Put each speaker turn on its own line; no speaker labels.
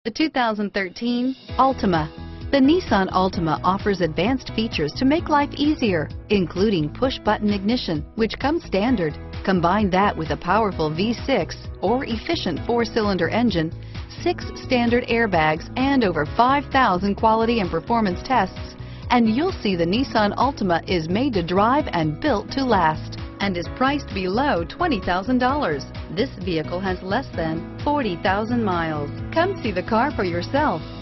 The 2013 Altima. The Nissan Altima offers advanced features to make life easier, including push-button ignition, which comes standard. Combine that with a powerful V6 or efficient 4-cylinder engine, 6 standard airbags, and over 5,000 quality and performance tests, and you'll see the Nissan Altima is made to drive and built to last, and is priced below $20,000. This vehicle has less than 40,000 miles. Come see the car for yourself.